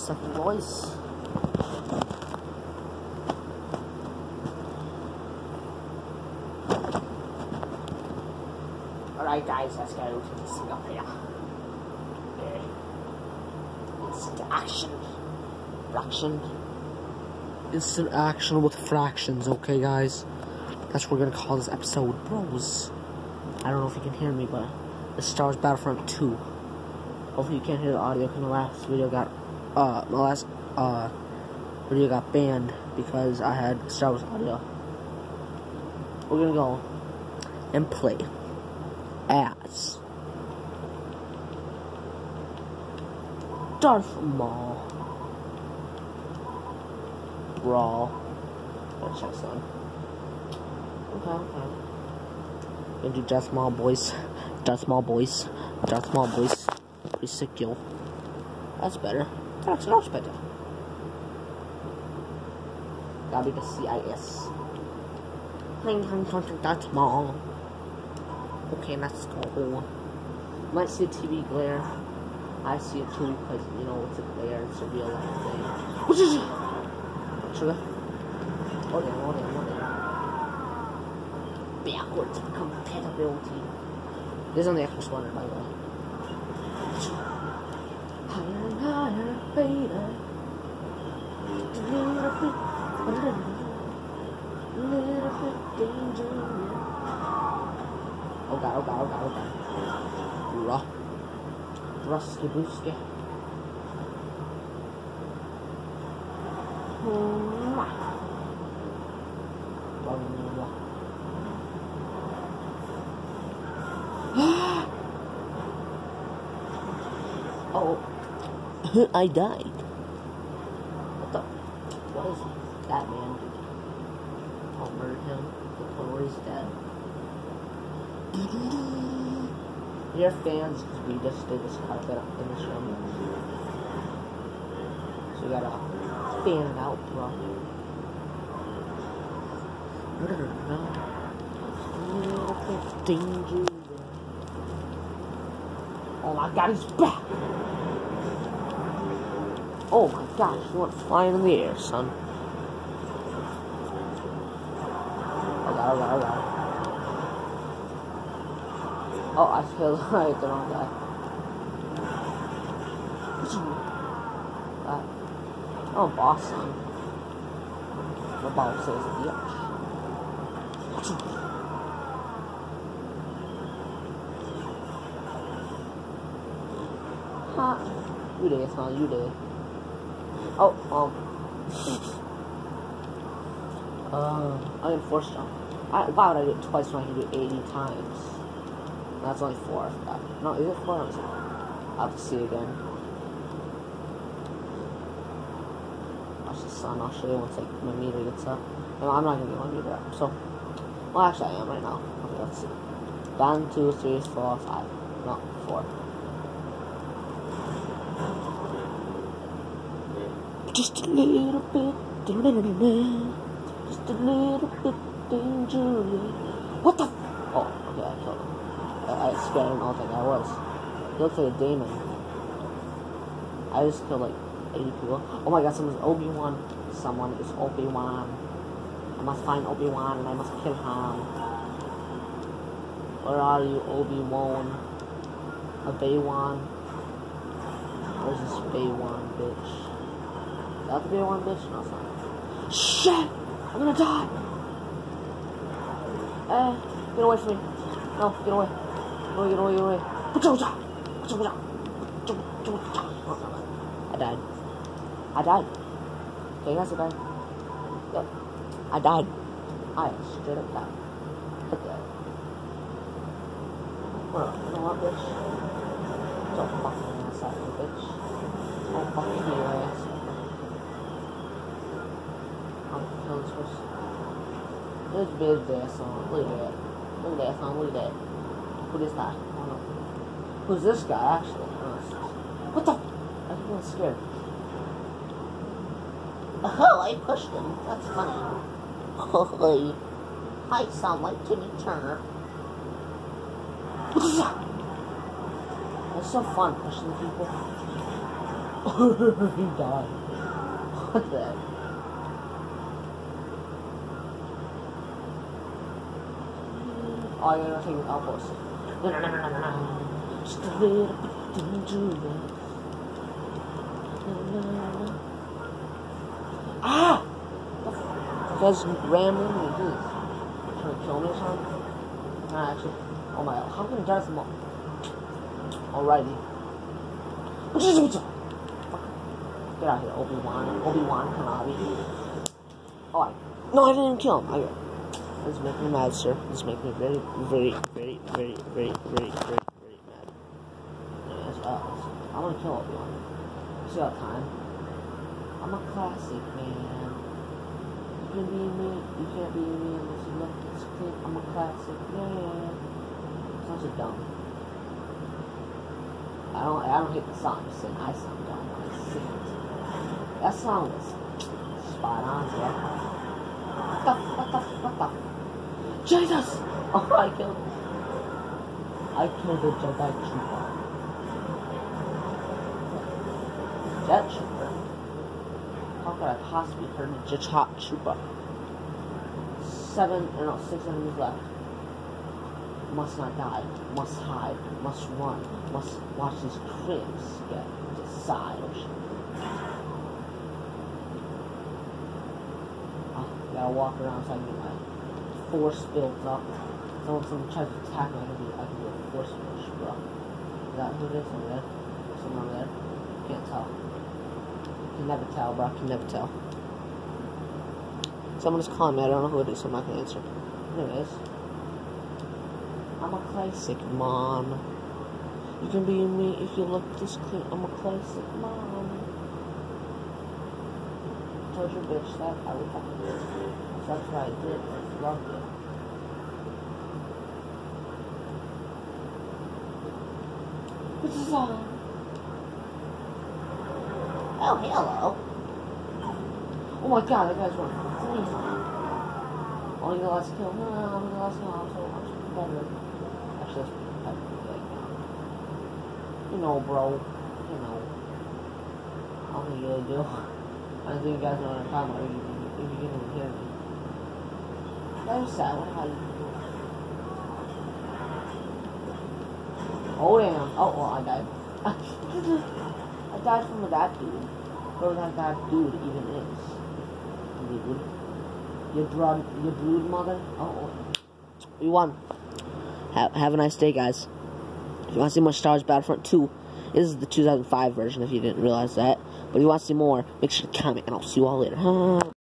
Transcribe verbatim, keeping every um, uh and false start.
second, boys. Alright, guys, let's go to this thing up here. Okay. Instant action. Fraction. Instant action with fractions, okay, guys? That's what we're gonna call this episode, bros. I don't know if you can hear me, but it's Star Wars Battlefront two. Hopefully you can't hear the audio because my last video got, uh, my last, uh, video got banned because I had Star Wars audio. We're gonna go and play as Darth Maul. Raw. Gotta check son. Okay, okay. Gonna do Darth Maul, boys. Darth Maul, boys. Darth Maul, boys. Pretty sick, yo. That's better. That's much better. Gotta be the C I S. Hang, hang, hang, Darth Maul. Okay, let's go. Might see a T V glare. I see it too because, you know, it's a glare. It's a real life thing. What is it? Sugar? Hold on, hold on, hold on. Backwards compatibility. This is on the Xbox One, by the way. Higher and higher, baby. A little bit, a little bit, a little bit dangerous. Oh god, oh god, oh god, oh god. Raw. Rusky brewski. Oh, I died. What the? What is that, man? I'll murder him before he's dead. Your fans, because we just did this carpet up in this room. So you gotta fan it out, bro. Danger. Oh my god, he's back! Oh my gosh, you went flying in the air, son. Oh god, oh god, oh god. Oh, I feel like the wrong guy. Uh, oh, boss, son. My boss says bitch. Ha! You did, son, you did. Oh, um. uh, I enforced jump. I, why would I do it twice when I can do it eighty times? That's only four, I forgot. No, is it four or is it? I'll have to see again. Watch the sun, I'll show you once like, my meter gets up. No, I'm not gonna get my meter up, so. Well, actually, I am right now. Okay, let's see. One, two, three, four, five. No, four. Just a little bit. Just a little bit dangerous. What the? Oh, okay, I killed him. I scared him, I don't think I was. He looks like a demon. I just killed like eighty people. Oh my god, someone's Obi-Wan. Someone is Obi-Wan. I must find Obi-Wan and I must kill him. Where are you, Obi-Wan? A Bay-Wan? Where's this Bay-Wan bitch? Is that the Bay-Wan bitch? No, it's not. Shit! I'm gonna die! Eh, get away from me. No, get away. Get away, get away, get away. I died. I died. Okay, guys, I died. Yep. I died. I straight up died. Okay. Well, you know what, bitch? Don't fuck me ass out, you bitch. Don't fuck me your ass. I'll kill this person. There's big there, son. Look at that. Look at that, son. Look at that. Who is that? Oh, no. Who's this guy, actually? What the? I'm feeling scared. Oh, I pushed him. That's funny. Holy. I sound like Timmy Turner. What is that? It's so fun pushing people. He died. What the heck? Oh, you're gonna take an outpost. No, no, no, no, no, no. Just a little bit dangerous. Ah! Because rambling with this. Trying to kill me or something? Nah, actually. Oh my god, how can I drive them all? Alrighty. Get out of here, Obi-Wan. Obi-Wan Kenobi. Alright. No, I didn't even kill him. Okay. This is making me mad, sir. This is making me very, very, very, very, very, very, very, very mad. Anyways, uh, I'm gonna kill Obi-Wan. Still got time. I'm a classic, man. You can be me, you can't be me unless you look this kid. I'm a classic, man. Sounds so dumb. I don't, I don't hate the song. I'm just saying I sound dumb when I sing it. That song was spot on, yeah. What the, what the, what the? Jesus! Oh, I killed him. I killed the Jedi Trooper. Jet Trooper? How could I possibly hurt a Jet Trooper? Seven, no, six enemies left. Must not die. Must hide. Must run. Must watch these cribs get decide. Oh, gotta walk around so I can get my force built up. So when someone tries to attack me, I can do, I can do a force push, bro. Is that who it is over there? Someone over there? Can't tell. Can never tell, bro. Can never tell. Someone is calling me. I don't know who it is, so I'm not gonna answer. There it is. I'm a classic mom. You can be me if you look this clean. I'm a classic mom. I told your bitch that I would fucking do it. So that's what I did. I loved it. What's this on? Oh, hello. Oh my god, that guy's running. Oh, you got last kill. No, no, no, I'm the last kill. I'm so, I'm so better. Actually, that's pretty like, you know, bro. You know. I don't think you really do. I don't think you guys know what I'm talking about if you, if you can even hear me. That was sad. I wonder how you can do it. Oh, damn. Oh, well, I died. I died from that dude. Whoever that that dude even is. Dude. Your brood, your brood mother? Oh, we won. Have, have a nice day, guys. If you want to see more Star Wars Battlefront two, this is the two thousand five version if you didn't realize that. But if you want to see more, make sure to comment, and I'll see you all later.